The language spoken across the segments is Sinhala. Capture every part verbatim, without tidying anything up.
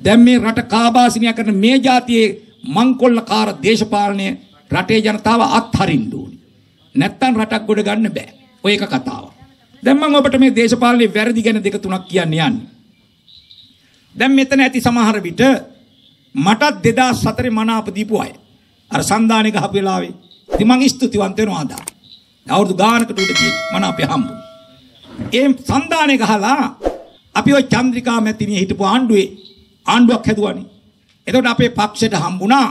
දැන් මේ රට කාබාසිනියා කරන මේ જાතියේ මංකොල්ලකාර දේශපාලනය රටේ ජනතාව අත්හරින්න ඕනේ. නැත්තම් රටක් ගොඩ ගන්න බෑ. ඔය එක කතාවක්. දැන් මම ඔබට මේ දේශපාලනයේ වැරදි ගැන දෙක තුනක් කියන්න යන්නේ. දැන් මෙතන ඇති සමහර විට මට දෙදාස් හතරේ මනාප දීපු අය. අර සන්දානේ ගහපු වෙලාවේ ඉතින් මං ස්තුතිවන්ත වෙනවා අදා. අවුරුදු ගානකට උඩ ගියේ මනාපේ හම්බුනේ. ඒ සන්දානේ ගහලා අපි ওই චන්ද්‍රිකා මැතිණිය හිටපු ආණ්ඩුවේ ආණ්ඩුවක් හැදුවානේ. එතකොට අපේ පක්ෂයට හම්බුණා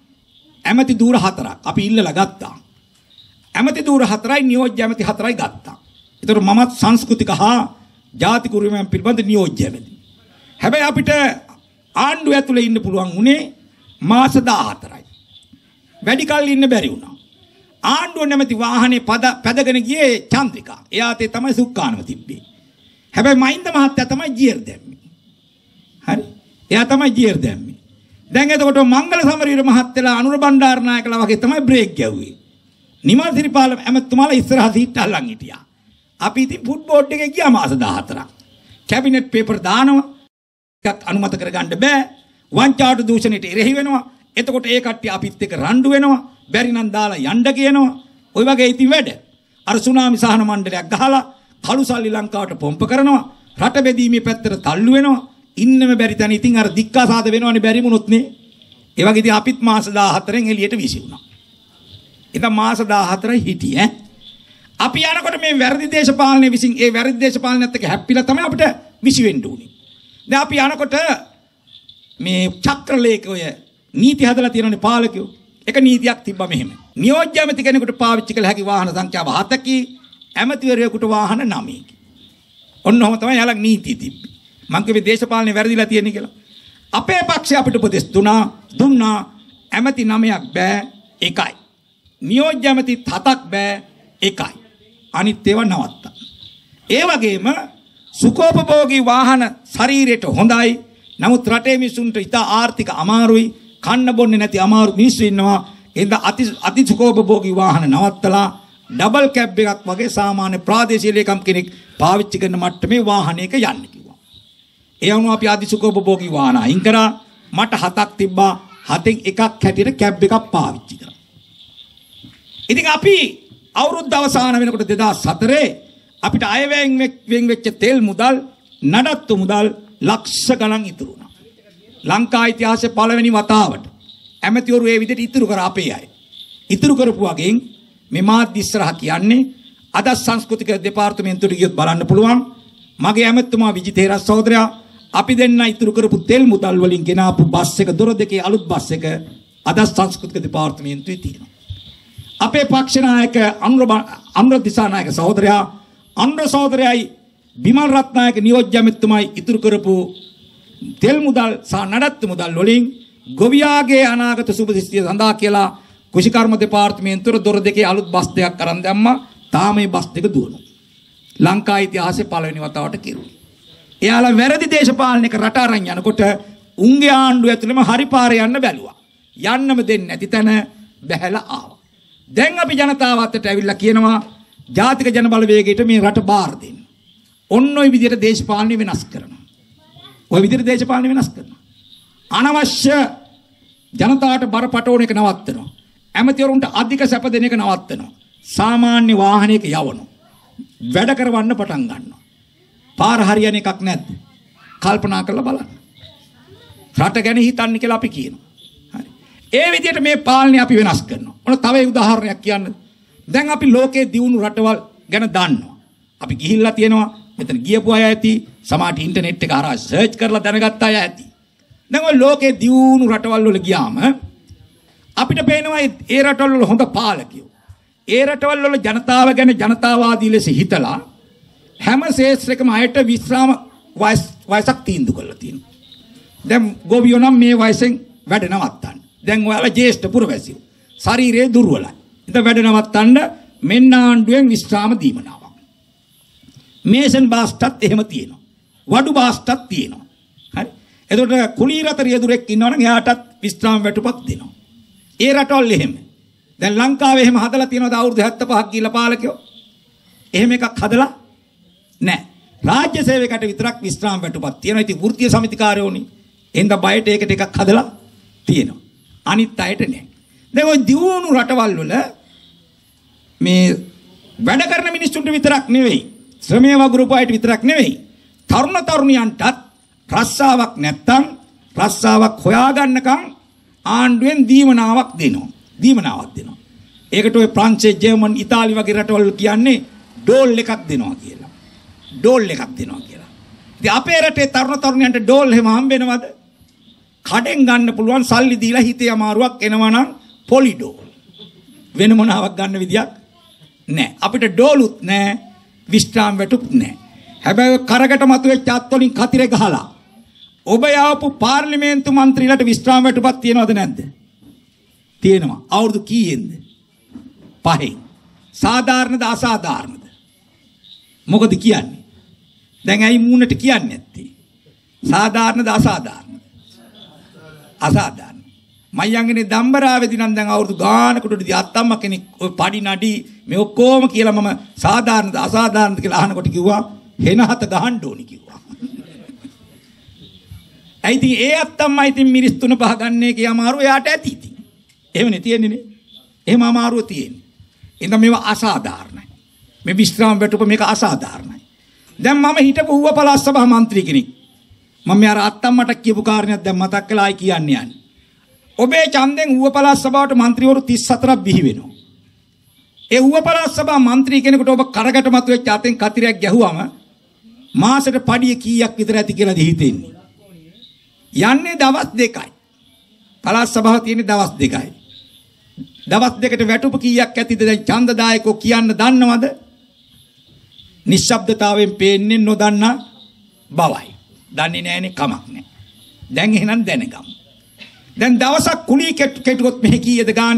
ඇමති දූර හතරක්. අපි ඉල්ලලා ගත්තා. ඇමති දූර හතරයි නියෝජ්‍ය ඇමති හතරයි ගත්තා. එතකොට මමත් සංස්කෘතික හා ජාතික උරුමයන් පිළිබඳ නියෝජ්‍ය ඇමති. හැබැයි අපිට ආණ්ඩුව ඇතුලේ ඉන්න පුළුවන් උනේ මාස දාහතරයි. වැඩි කල් ඉන්න බැරි වුණා. ආණ්ඩුව නැමැති වාහනේ පද පැදගෙන ගියේ චන්ද්‍රිකා. එයාතේ තමයි සුක්කානම තිබ්බේ. හැබැයි මහින්ද මහත්තයා තමයි ජීර් දැම්මේ. හරි. එයා තමයි ජීර් දැම්මේ. දැන් එතකොට මංගල සමරීර මහත්තයලා අනුර බණ්ඩාරනායකලා වගේ තමයි බ්‍රේක් ගැව්වේ. නිමල් සිරිපාල ඇමතුමාලා ඉස්සරහ සීට් අල්ලන් හිටියා. අපි ඉතින් ෆුට් බෝඩ් එකේ ගියා මාස දාහතරක්. කැබිනට් පේපර් දානවා. එකක් අනුමත කරගන්න බෑ. වංචාවට දූෂණයට එරෙහි වෙනවා. එතකොට ඒ කට්ටිය අපිත් එක්ක රණ්ඩු වෙනවා. බැරි නම් දාලා යන්න කියනවා. ওই වගේ ඉතින් වැඩ. අර සුනාමි සහන මණ්ඩලයක් ගහලා කළු සල්ලි ලංකාවට පොම්ප කරනවා. රට බෙදීමේ පැත්තට තල්ලු වෙනවා. ඉන්නම බැරි තැන ඉතින් අර දික්කාසාද වෙනවනේ බැරි වුණොත් නේ. ඒ වගේ ඉතින් අපිත් මාස දාහතරෙන් එළියට විසි වුණා. ඉතින් මාස දාහතරයි හිටියේ. අපි යනකොට මේ වැරදි දේශපාලනයේ විසින් ඒ වැරදි දේශපාලනයත් එක්ක හැප්පිලා තමයි අපිට විසි වෙන්න උනේ. දැන් අපි යනකොට මේ චක්‍රලේඛය නීති හදලා තියෙනනේ පාලකයෝ. එක නීතියක් තිබ්බා මෙහෙම. නියෝජ්‍ය ඇමති කෙනෙකුට පාවිච්චි කළ හැකි වාහන සංඛ්‍යාව හතකි, ඇමතිවරයෙකුට වාහන නවයකි. ඔන්න ඔහම තමයි යාළක් නීතිය තිබ්බේ. මං කිව්වේ දේශපාලනේ වැරදිලා තියෙන්නේ කියලා. අපේ පක්ෂය අපිට උපදෙස් දුනා දුන්නා ඇමති නවයක් බෑ එකයි. නියෝජ්‍ය ඇමති හතක් බෑ එකයි. අනිත් ඒවා නවත්තා. ඒ වගේම සුඛෝපභෝගී වාහන ශරීරයට හොඳයි. නමුත් රටේ මිනිසුන්ට ඉතා ආර්ථික අමාරුයි. කන්න බොන්නේ නැති අමාරු මිනිස්සු ඉන්නවා. එහෙනම් අති අති සුඛෝපභෝගී වාහන නවත්තලා ඩබල් කැබ් එකක් වගේ සාමාන්‍ය ප්‍රාදේශීය ලේකම් කෙනෙක් පාවිච්චි කරන මට්ටමේ වාහනයක යන්න කිව්වා. ඒ වුණා අපි අති සුඛෝපභෝගී වාහන අයින් කරා. මට හතක් තිබ්බා. හතෙන් එකක් හැටියට කැබ් එකක් පාවිච්චි කරා. ඉතින් අපි අවුරුද්ද අවසාන වෙනකොට දෙදාස් හතරේ අපිට අයවැයෙන් වෙන් වෙච්ච තෙල් මුදල් නඩත්තු මුදල් ලක්ෂ ගණන් ඉතුරු වුණා. ලංකා ඉතිහාසයේ පළවෙනි වතාවට ඇමතිවරු ඒ විදිහට ඉතුරු කර අපේ අය. ඉතුරු කරපු වගේන් මේ මාධ්‍ය ඉස්සරහ කියන්නේ අද සංස්කෘතික දෙපාර්තමේන්තුවට ගියොත් බලන්න පුළුවන්. මගේ ඇමතුමා විජිතේරස් සහෝදරයා අපි දෙන්න ඉතුරු කරපු තෙල් මුදල් වලින් ගෙනාපු බස් එක දොර දෙකේ අලුත් බස් එක අද සංස්කෘතික දෙපාර්තමේන්තුවේ තියෙනවා. අපේ පක්ෂ නායක අනුර අනුර දිසානායක සහෝදරයා අනුර සහෝදරයයි බිමල් රත්නායක නියෝජ්‍ය ඇමතුමායි ඉතුරු කරපු තෙල් මුදල් සහ නඩත්තු මුදල් වලින් ගොවියාගේ අනාගත සුබදිස්තිය සඳහා කියලා කුෂිකර්ම දෙපාර්තමේන්තුවේ දොර දෙකේ අලුත් බස් දෙකක් අරන් දැම්මා. තාම මේ බස් දෙක දුවනවා. ලංකා ඉතිහාසයේ පළවෙනි වතාවට කෙරුවා. එයාලා වැරදි දේශපාලනයක රට අරන් යනකොට උන්ගේ ආණ්ඩුව ඇතුළෙම හරි පාරේ යන්න බැලුවා. යන්නම දෙන්නේ නැති තැන බැහැලා ආවා. දැන් අපි ජනතාව අතට ඇවිල්ලා කියනවා ජාතික ජන බලවේගයට මේ රට බාර දෙන්න. ඔන්න ඔය විදිහට දේශපාලනය වෙනස් කරනවා. ඔය විදිහට දේශපාලනය වෙනස් කරනවා. අනවශ්‍ය ජනතාවට බර පටවන එක නවත්තනවා. ඇමතිවරුන්ට අධික සැප දෙන එක නවත්තනවා. සාමාන්‍ය වාහනයක යවනවා. වැඩ කරවන්න පටන් ගන්නවා. පාර හරියන එකක් නැද්ද? කල්පනා කරලා බලන්න. රට ගැන හිතන්න කියලා අපි කියනවා. හරි. ඒ විදිහට මේ පාලනය අපි වෙනස් කරනවා. ඔන්න තව උදාහරණයක් කියන්න. දැන් අපි ලෝකයේ දියුණු රටවල් ගැන දන්නවා. අපි ගිහිල්ලා තියෙනවා. මෙතන ගියපු අය ඇති. සමහරට ඉන්ටර්නෙට් එක හරහා සර්ච් කරලා දැනගත්ත අය ඇති. දැන් ඔය ලෝකයේ දියුණු රටවල් වල ගියාම අපිට පේනවා ඒ රටවල් වල හොඳ පාලකයෝ. ඒ රටවල් වල ජනතාව ගැන ජනතාවාදී ලෙස හිතලා හැම ශේෂ්ත්‍රයකම අයට විශ්‍රාම වයස් වයසක් තීන්දුව කරලා තියෙනවා. දැන් ගොවියෝ නම් මේ වයසෙන් වැඩ නවත්තන්න. දැන් ඔයාලා ජ්‍යෙෂ්ඨ පුරවැසියෝ. ශරීරයේ දුර්වලයි. ඉතින් වැඩ නවත්තන්න මෙන්න ආණ්ඩුවෙන් විශ්‍රාම දීමනාවක්. මේසන් බාස්ටත් එහෙම තියෙනවා. වඩු බාස්ටත් තියෙනවා. හරි. එතකොට කුලීරත රියදුරෙක් ඉන්නවනම් එයාටත් විශ්‍රාම වැටුපක් දෙනවා. ඒ රටවල් එහෙම. දැන් ලංකාවේ එහෙම හදලා තියෙනවද අවුරුදු හැත්තෑ පහක් ගිහිල්ලා පාලකයෝ? එහෙම එකක් හදලා නැහැ. රාජ්‍ය සේවකයට විතරක් විශ්‍රාම වැටුපක් තියෙනවා. ඉතින් වෘත්තීය සමිතිකාරයෝනි එහෙනම් බයට ඒක ටිකක් හදලා තියෙනවා. අනිත් අයට නෑ. දැන් ඔය දියුණු රටවල් වල මේ වැඩ කරන මිනිස්සුන්ට විතරක් නෙවෙයි, ශ්‍රමයේ වගුරුපු අයට විතරක් නෙවෙයි, තරුණ තරුණියන්ටත් රස්සාවක් නැත්තම් රස්සාවක් හොයාගන්නකම් ආණ්ඩුවෙන් දීමනාවක් දෙනවා. දීමනාවක් දෙනවා. ඒකට ඔය ප්‍රංශේ, ජර්මන්, ඉතාලි වගේ රටවල් කියන්නේ ඩෝල් එකක් දෙනවා කියලා. ඩෝල් එකක් දෙනවා කියලා. ඉතින් අපේ රටේ තරුණ තරුණියන්ට ඩෝල් එහෙම හම්බෙනවද? කඩෙන් ගන්න පුළුවන් සල්ලි දීලා හිතේ අමාරුවක් එනවා නම් පොලි ඩෝල්. වෙන මොනාවක් ගන්න විදියක් නැහැ. අපිට ඩෝලුත් නැහැ, විස්ට්‍රාම් වැටුත් නැහැ. හැබැයි කරකට මතුවෙච්ච අත් වලින් කතිරේ ගහලා ඔබ යාපු පාර්ලිමේන්තු මන්ත්‍රීලාට විස්ට්‍රාම් වැටුපක් තියනවද නැද්ද? තියෙනවා. අවුරුදු කීයෙන්ද? පහෙන්. සාධාරණද අසාධාරණද? මොකද කියන්නේ? දැන් ඇයි මූණට කියන්නේ නැත්තේ? සාධාරණද අසාධාරණද? අසාධාරණ. මයංගනේ දම්බරාවේදී නම් දැන් අවුරුදු ගානකටදී අත්තම්ම කෙනෙක් ඔය පඩි නඩි මේ ඔක්කොම කියලා මම සාධාරණද අසාධාරණද කියලා අහනකොට කිව්වා හෙනහත ගහන්න ඕනි කිව්වා. ඇයි ඉතින් ඒ අත්තම්මයි ඉතින් මිරිස් තුන පහ ගන්න එකේ අමාරුව එයාට ඇති ඉතින්. එහෙමනේ තියෙන්නේ නේ. එහෙම අමාරුව තියෙන්නේ. එහෙනම් මේවා අසාධාරණයි. මේ විස්්‍රාම වැටුප මේක අසාධාරණයි. දැන් මම හිටපු ඌව පළාත් සභා මන්ත්‍රී කෙනෙක්. මම මේ අර අත්තම්මට කියපු කාරණයක් දැන් මතක් කළායි කියන්නේ යන්නේ. ඔබේ ඡන්දෙන් ඌව පළාත් සභාවට මන්ත්‍රීවරු තිස් හතරක් බිහි වෙනවා. ඒ ඌව පළාත් සභා මන්ත්‍රී කෙනෙකුට ඔබ කරකට මතුවෙච්ච අතෙන් කතිරයක් ගැහුවම මාසෙට පඩිය කීයක් විතර ඇති කියලාද හිතෙන්නේ? යන්නේ දවස් දෙකයි. පළාත් සභාව තියෙන්නේ දවස් දෙකයි. දවස් දෙකට වැටුප කීයක් ඇතිද දැන් ඡන්දදායකෝ කියන්න දන්නවද? නිශ්ශබ්දතාවයෙන් පේන්නේ නොදන්න බවයි. දන්නේ නැහනේ කමක් නැහැ. දැන් එහෙනම් දැනගමු. දැන් දවසක් කුලී කෙටුවොත් මෙහි කීයද ගාන?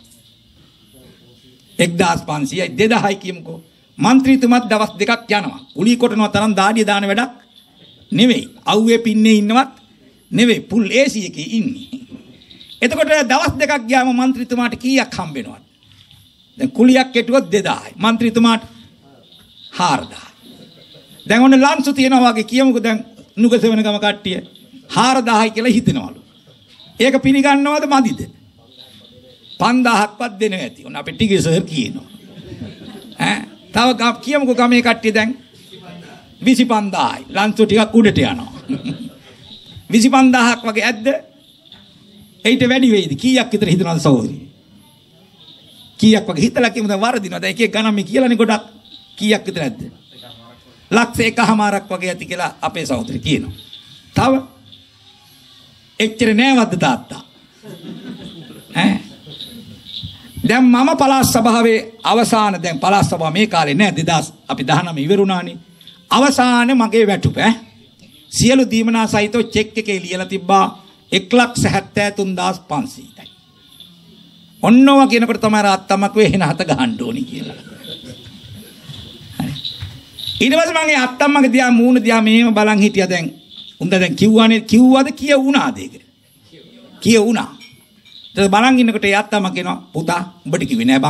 එක්දාස් පන්සියයි දෙදාහයි කියමුකෝ. മന്ത്രിතුමත් දවස් දෙකක් යනවා. කුලී කොටනවා තරම් දාඩිය දාන වැඩක් නෙවෙයි. අවුවේ පින්නේ ඉන්නවත් නෙවෙයි. පුල් ඒසි එකේ ඉන්නේ. එතකොට දවස් දෙකක් ගියාම മന്ത്രിතුමාට කීයක් හම්බ වෙනවද? දැන් කුලියක් කෙටුවොත් දෙදාහයි. മന്ത്രിතුමාට හාරදාහයි. දැන් ඔන්න ලන්සු තියනවා වගේ කියමුකෝ දැන් නුගසෙවන ගම කට්ටිය හාරදාහයි කියලා හිතනවලු. ඒක පිළිගන්නවද මදිද? පන්දාහක්වත් දෙනවා ඇති. ඔන්න අපේ ටිකේ සර් කියනවා. ඈ තව කියමුකෝ ගමේ කට්ටිය දැන් විසි පන්දාහයි. ලන්සු ටිකක් උඩට යනවා. විසි පන්දාහක් වගේ ඇද්ද? ඒිට වැඩි වෙයිද? කීයක් විතර හිතනවද සහෝදරි? කීයක් වගේ හිතලා කියමුද වරදිනවද? එක එක ගණන් මේ කියලානේ ගොඩක්. කීයක් විතර ඇද්ද? ලක්ෂ එකමාරක් වගේ ඇති කියලා අපේ සහෝදරි කියනවා. තව එච්චර නෑවද තාත්තා? ඈ දැන් මම පළාත් සභාවේ අවසාන දැන් පළාත් සභාව මේ කාලේ නෑ දෙදාස් අපි දහනවය ඉවරුණානේ. අවසාන මගේ වැටුප ඈ සියලු දීමනා සහිතව චෙක් එකේ ලියලා තිබ්බා එක ලක්ෂ හැත්තෑ තුන් හදාස් පන්සීයයි. ඔන්නවා කියනකොට තමයි රාත්තම්මක් වෙ එහෙන හත ගහන්න ඕනි කියලා. හරි. ඊට පස්සේ මම ඒ අත්තම්මගේ දිහා මූණ දිහා මෙහෙම බලන් හිටියා දැන්. උන්ද දැන් කිව්වානේ කිව්වද කිය වුණාද ඒක? කිය වුණා. ඊට බලන් ඉන්නකොට ඒ අත්තම්ම කියනවා පුතා උඹට කිව්වේ නෑ බං.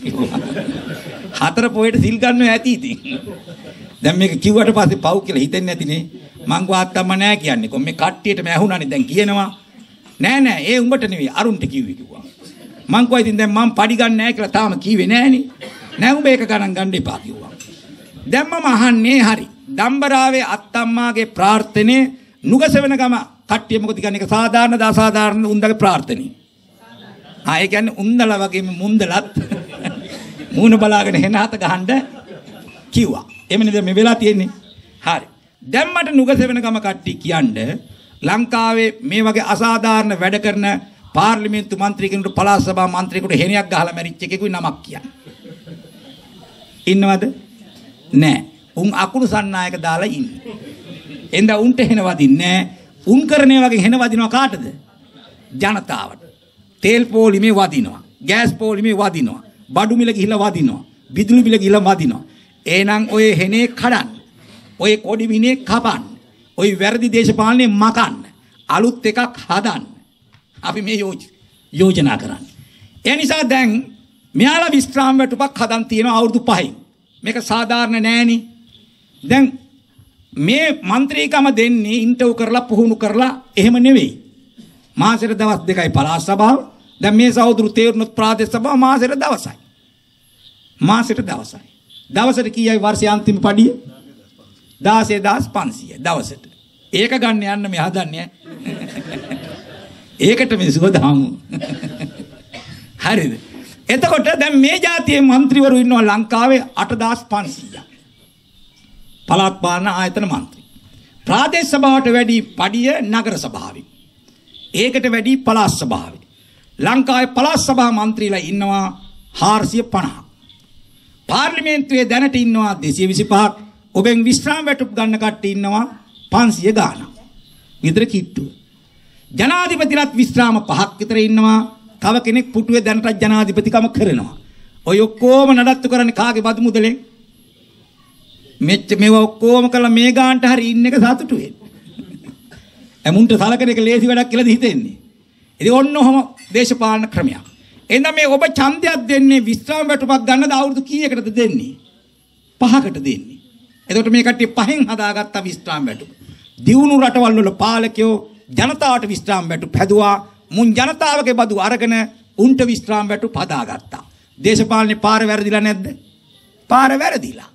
හතර පොයට සිල් ගන්නවා ඇති ඉතින්. දැන් මේක කිව්වට පස්සේ පව් කියලා හිතෙන්නේ නැතිනේ. මං ගාත්තම්ම නෑ කියන්නේ. කොහොම මේ කට්ටියටම ඇහුණානේ දැන් කියනවා. නෑ නෑ ඒ උඹට නෙවෙයි අරුන්ට කිව්වේ කිව්වා. මං කොයි ඉතින් දැන් මම පඩි ගන්න නෑ කියලා තාම කිව්වේ නෑනේ. නෑ උඹ ඒක ගණන් ගන්න එපා කිව්වා. දැන් මම අහන්නේ හරි. දම්බරාවේ අත්තම්මාගේ ප්‍රාර්ථනේ නුගසෙවන ගම කට්ටිය මොකද කියන්නේ? ඒක සාධාරණද අසාධාරණද උන්දගේ ප්‍රාර්ථනේ. ආ ඒ කියන්නේ උන්දලා වගේම මුන්දලත් මූණ බලාගෙන හෙන හත ගහන්න කිව්වා. එමෙන්න දැන් මේ වෙලා තියෙන්නේ. හරි. දැන් මට නුගසෙවන ගම කට්ටිය කියන්නේ ලංකාවේ මේ වගේ අසාධාරණ වැඩ කරන පාර්ලිමේන්තු මන්ත්‍රී කෙනෙකුට පළාත් සභා මන්ත්‍රී කෙනෙකුට හෙනියක් ගහලා මැරිච්ච එකෙකුයි නමක් කියන්නේ. ඉන්නවද? නෑ. උන් අකුණු සන්නායක දාලා ඉන්නේ. එඳ උන්ට හෙන වදින්නේ නෑ. උන් කරනේ වගේ හෙන වදිනවා කාටද? ජනතාවට. තෙල් පොලිමේ වදිනවා. ගෑස් පොලිමේ වදිනවා. බඩු මිල ගිහිල්ලා වදිනවා. විදුලි මිල ගිහිල්ලා වදිනවා. එහෙනම් ඔය හෙනේ කඩන්න. ඔය කොඩි විනේ කපන්න. ඔය වැරදි දේශපාලනේ මකන්න. අලුත් එකක් හදන්න. අපි මේ යෝජනා කරන්නේ. ඒ නිසා දැන් මෙයාලා විස්්‍රාම වැටුපක් හදන් තියෙනවා අවුරුදු පහෙන්. මේක සාධාරණ නෑනේ. දැන් මේ മന്ത്രിකම දෙන්නේ ඉන්ටර්වයුව කරලා පුහුණු කරලා එහෙම නෙවෙයි. මාසෙට දවස් දෙකයි පළාත් සභාව. දැන් මේ සහෝදරු තේරුණොත් ප්‍රාදේශ සභාව මාසෙට දවසයි. මාසෙට දවසයි. දවසට කීයයි වර්ෂයේ අන්තිම පඩිය? දාසය දහස් පන්සියය දවසට. ඒක ගන්න යන්න මේ හදන්නේ. ඒකට මේ සුවදාමු. හරිද? එතකොට දැන් මේ જાතියේ മന്ത്രിවරු ඉන්නවා ලංකාවේ අට දහස් පන්සීයක්. පළාත් පාලන ආයතන മന്ത്രി. ප්‍රාදේශ සභාවට වැඩි පඩිය නගර සභාවේ. ඒකට වැඩි පළාත් සභාවේ. ලංකාවේ පළාත් සභා മന്ത്രിලා ඉන්නවා හාරසිය පනහක්. පාර්ලිමේන්තුවේ දැනට ඉන්නවා දෙසිය විසිපහක්. ඔබෙන් විශ්‍රාම වැටුප් ගන්න කට්ටිය ඉන්නවා පන්සිය ගාණක්. විතර කිට්ටුව. ජනාධිපතිලත් විශ්‍රාම පහක් විතර ඉන්නවා. තව කෙනෙක් පුටුවේ දැනටත් ජනාධිපතිකම කරනවා. ඔය ඔක්කොම නඩත්තු කරන්නේ කාගේ බදු මුදලෙන්? මෙච්ච මේව ඔක්කොම කළා මේ ගානට හරි ඉන්න එක සතුටු වෙන්න. එමුන්ට සලකන එක ලේසි වැඩක් කියලාද හිතෙන්නේ? ඉතින් ඔන්න ඔහම දේශපාලන ක්‍රමයක්. එහෙනම් මේ ඔබ ඡන්දයක් දෙන්නේ විශ්‍රාම වැටුපක් ගන්නද අවුරුදු කීයකටද දෙන්නේ? පහකට දෙන්නේ. එතකොට මේ කට්ටිය පහෙන් හදාගත්ත විශ්‍රාම වැටුප. දියුණු රටවල් වල පාලකයෝ ජනතාවට විශ්‍රාම වැටුප හැදුවා. මුන් ජනතාවගේ බදු අරගෙන උන්ට විශ්‍රාම වැටුප හදාගත්තා. දේශපාලනේ පාර වැරදිලා නැද්ද? පාර වැරදිලා.